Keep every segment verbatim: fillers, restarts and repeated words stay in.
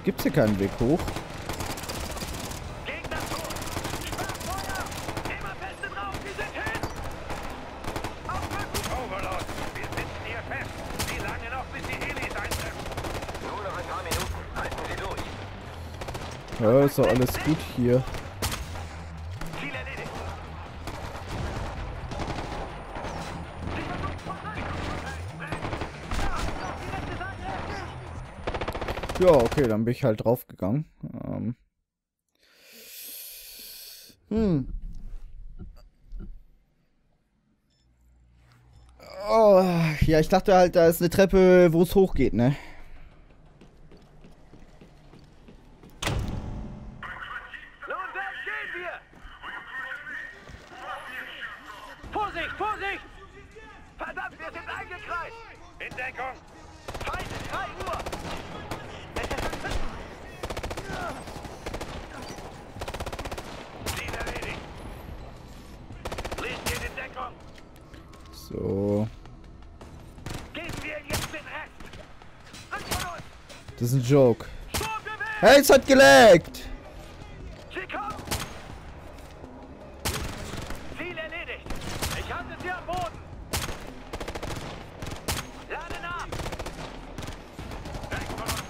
Gibt's hier keinen Weg hoch? Overlord, wir sitzen hier fest. Wie lange noch, bis die Helis eintreffen? Nur noch ein paar Minuten. Halten Sie durch. Ja, ist doch alles gut hier. Ziel erledigt. Ja, okay, dann bin ich halt draufgegangen. Ähm. Hm. Oh, ja, ich dachte halt, da ist eine Treppe, wo es hochgeht, ne? Nun, dann gehen wir! Vorsicht, Vorsicht! Verdammt, wir sind eingekreist! In Deckung! Feinde, drei Uhr! Ziel erledigt! Lied geht in Deckung! So. Geben wir ihm jetzt den Rest! Rück von uns! Das ist ein Joke. Sturmgewehr! Hey, es hat geleckt! Sie kommen! Ziel erledigt! Ich halte sie am Boden! Lade nach! Weg von uns!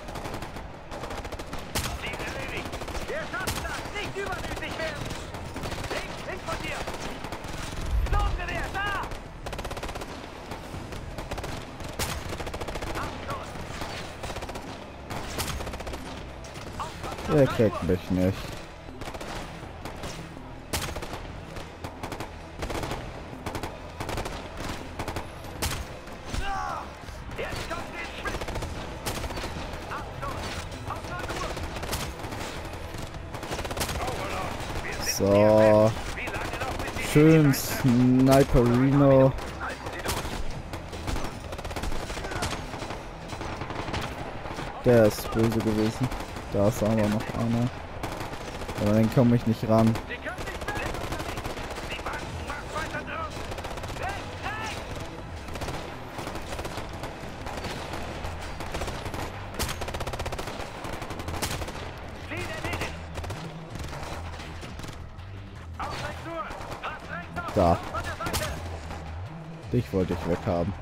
Ziel erledigt! Wir schaffen das! Nicht übermütig werden! Links, links von dir! Sturmgewehr, da! Abschluss! Aufpassen, Er auf kriegt drei Uhr. mich nicht. Jetzt kommt den Schritt! Abschluss! Auf neun Uhr! Overlord, wir sind So. hier fest. Wie lange noch, bis die Schön Helis eintreffen? Sniperino. Halten Sie durch! Der ist böse gewesen. Da ist aber noch einer. Aber den komme ich nicht ran. Sie können nicht mehr! Die Banken macht weiter drüben! Weg, weg! Ziel erledigt! Auf sechs Uhr! Pass rechts auf! Da. Von der Seite! Dich wollte ich weghaben.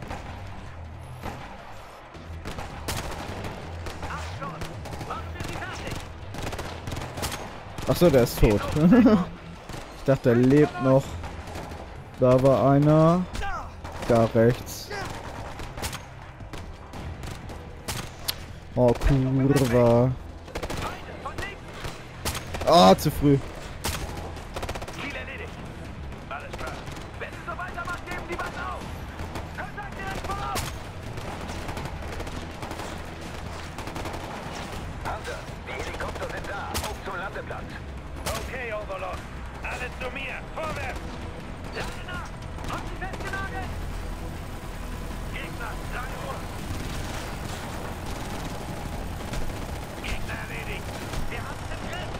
Abschluss! Machen wir sie fertig! Achso, der ist tot. Ich dachte, er lebt noch. Da war einer. Da rechts. Oh, Kurva. Feinde, von links! Ah, zu früh. Ziel erledigt! Alles klar! Wenn Sie so weitermachen, geben die Wand auf! Kontakt direkt voraus! Hunter, die Helikopter sind da! Auf zum Landeplatz! Okay, Overlord! Alle zu mir! Vorwärts! Lade nach! Haben Sie festgenagelt! Gegner, drei Uhr! Gegner erledigt! Wir haben es im Griff!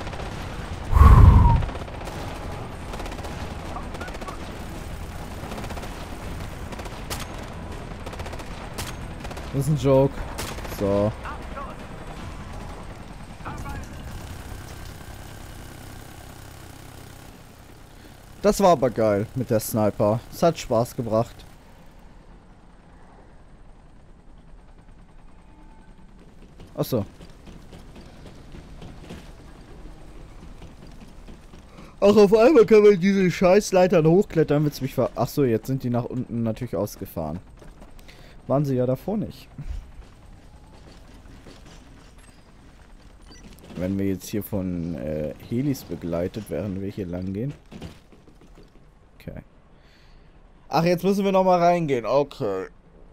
Das ist ein Joke. So. Abschluss! Arbeit! Das war aber geil mit der Sniper. Es hat Spaß gebracht. Achso. Ach, auf einmal kann man diese Scheißleitern hochklettern, wird's mich ver... Achso, jetzt sind die nach unten natürlich ausgefahren. Waren sie ja davor nicht. Wenn wir jetzt hier von äh, Helis begleitet, während wir hier lang gehen. Okay. Ach, jetzt müssen wir noch mal reingehen. Okay.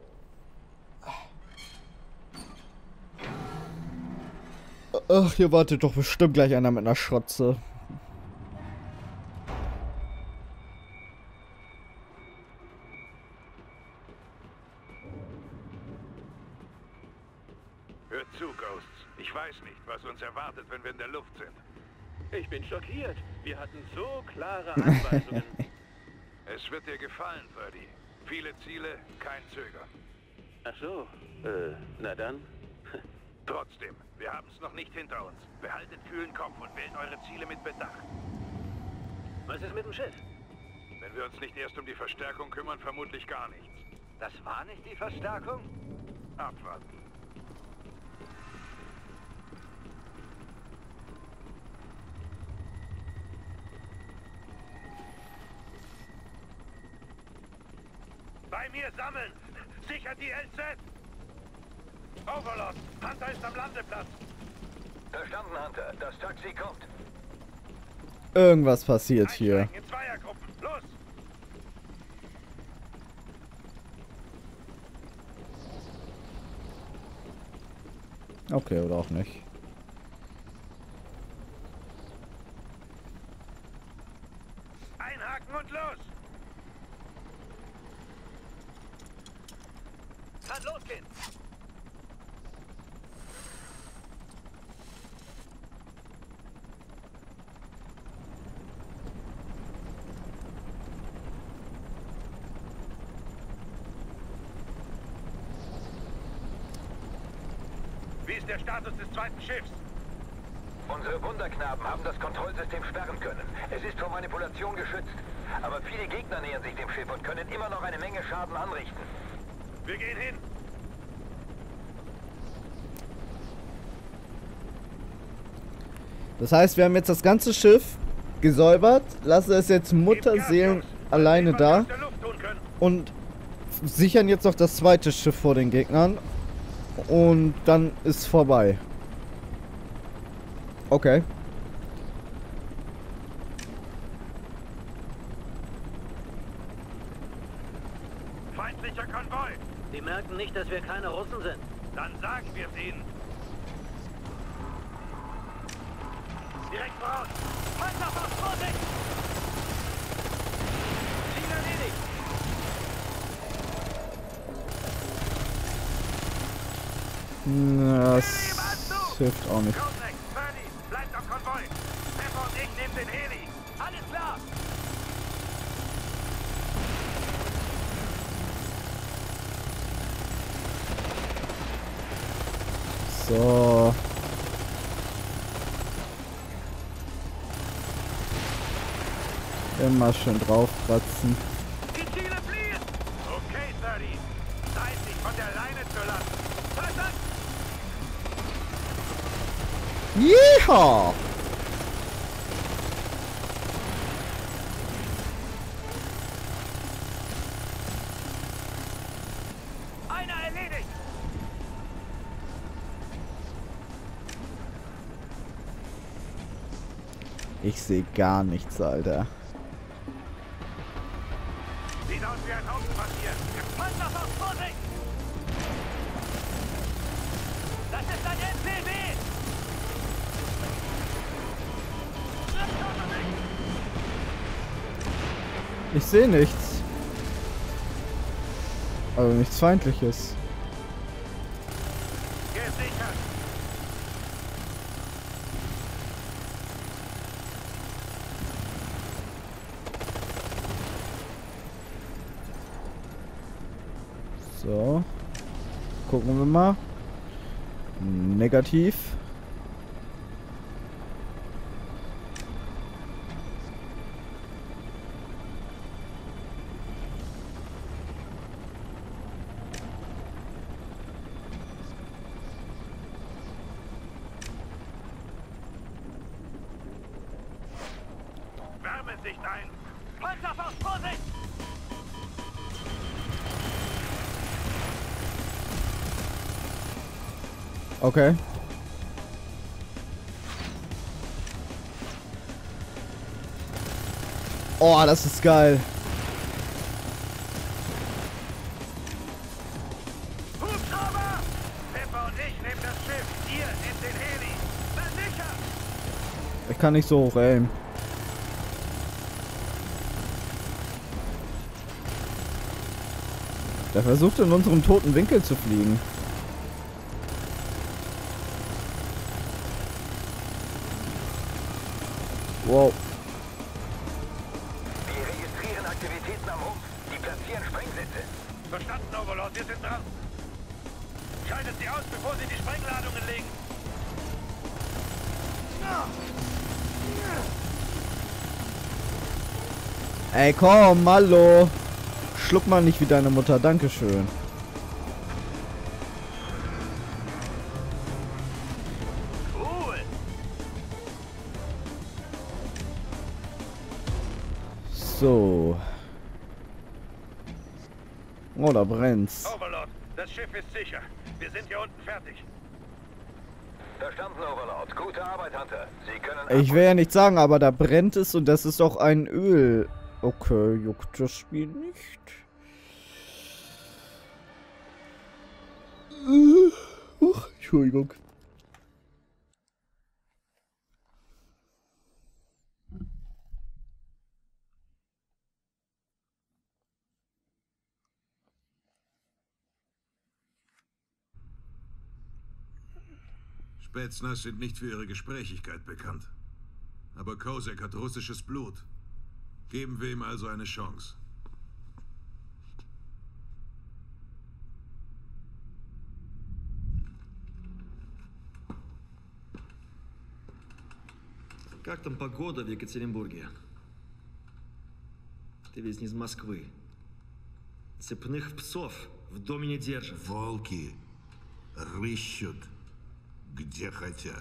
Ach, hier wartet doch bestimmt gleich einer mit einer Schrotze. Hört zu, Ghosts. Ich weiß nicht, was uns erwartet, wenn wir in der Luft sind. Ich bin schockiert. Wir hatten so klare Anweisungen. Es wird dir gefallen, Birdie. Viele Ziele, kein Zögern. Ach so, äh, na dann. Trotzdem, wir haben es noch nicht hinter uns. Behaltet kühlen Kopf und wählt eure Ziele mit Bedacht. Was ist mit dem Schiff? Wenn wir uns nicht erst um die Verstärkung kümmern, vermutlich gar nichts. Das war nicht die Verstärkung? Abwarten. Bei mir sammeln! Sichert die L Z! Overlord! Hunter ist am Landeplatz! Verstanden, Hunter. Das Taxi kommt. Irgendwas passiert hier. Einsteigen in Zweiergruppen. Los! Okay, oder auch nicht. Einhaken und los! Kann losgehen! Wie ist der Status des zweiten Schiffs? Unsere Wunderknaben haben das Kontrollsystem sperren können. Es ist vor Manipulation geschützt. Aber viele Gegner nähern sich dem Schiff und können immer noch eine Menge Schaden anrichten. Wir gehen hin. Das heißt, wir haben jetzt das ganze Schiff gesäubert, lassen es jetzt Mutterseelen alleine da und sichern jetzt noch das zweite Schiff vor den Gegnern und dann ist vorbei. Okay. Feindlicher Konvoi. Sie merken nicht, dass wir keine Russen sind. Dann sagen wir es ihnen. Direkt voraus. Panzerfaust, Vorsicht! Ziel erledigt! Das hilft auch nicht. Codex, Birdie, bleibt am Konvoi. Pepper und ich nehmen den Heli. Alles klar! So. Immer schön draufkratzen. Die Ziele fliehen! Okay, Birdie. Zeit, sich von der Leine zu lassen. Verstanden? Yeehaw! Einer erledigt! Ich sehe gar nichts, Alter. Sieht aus wie ein Hauptquartier. Panzerfaust, Vorsicht! Das ist ein N P W! Ich sehe nichts. Also nichts Feindliches. Gesichert! So. Gucken wir mal. Negativ. Wärmesicht ein! Panzerfaust, Vorsicht! Okay. Oh, das ist geil. Hubschrauber! Pepper und ich nehmen das Schiff. Ihr nehmt den Heli. Versichert! Ich kann nicht so hoch aimen. Der versucht in unserem toten Winkel zu fliegen. Wow. Wir registrieren Aktivitäten am Rumpf. Die platzieren Sprengsitze. Verstanden, Overlord. Wir sind dran. Schaltet sie aus, bevor sie die Sprengladungen legen. Ey, komm, hallo. Schluck mal nicht wie deine Mutter, dankeschön. Cool. So. Oh, da brennt's. Overlord, das Schiff ist sicher. Wir sind hier unten fertig. Verstanden, Overlord. Gute Arbeit, Hunter. Sie können... Ich will ja nicht sagen, aber da brennt es und das ist auch ein Öl. Okay, juckt das Spiel nicht. Uh, Entschuldigung. Spetsnaz sind nicht für ihre Gesprächigkeit bekannt. Aber Kosek hat russisches Blut. Geben wir ihm also eine Chance. Как там погода в Екатеринбурге? Ты ведь не из Москвы. Цепных псов в доме не держат. Волки рыщут, где хотят.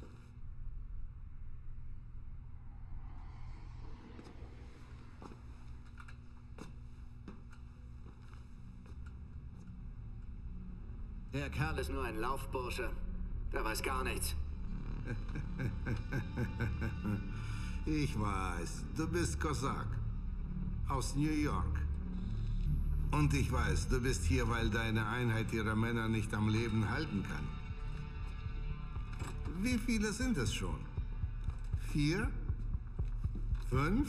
Der Kerl ist nur ein Laufbursche. Der weiß gar nichts. Ich weiß, du bist Kosak. Aus New York. Und ich weiß, du bist hier, weil deine Einheit ihre Männer nicht am Leben halten kann. Wie viele sind es schon? Vier? Fünf?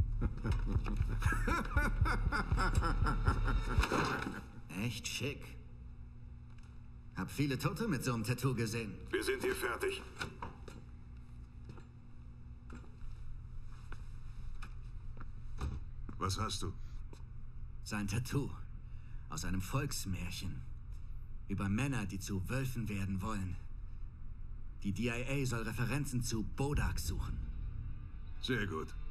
Echt schick. Hab viele Tote mit so einem Tattoo gesehen. Wir sind hier fertig. Was hast du? Sein Tattoo. Aus einem Volksmärchen. Über Männer, die zu Wölfen werden wollen. Die D I A soll Referenzen zu Bodak suchen. Sehr gut.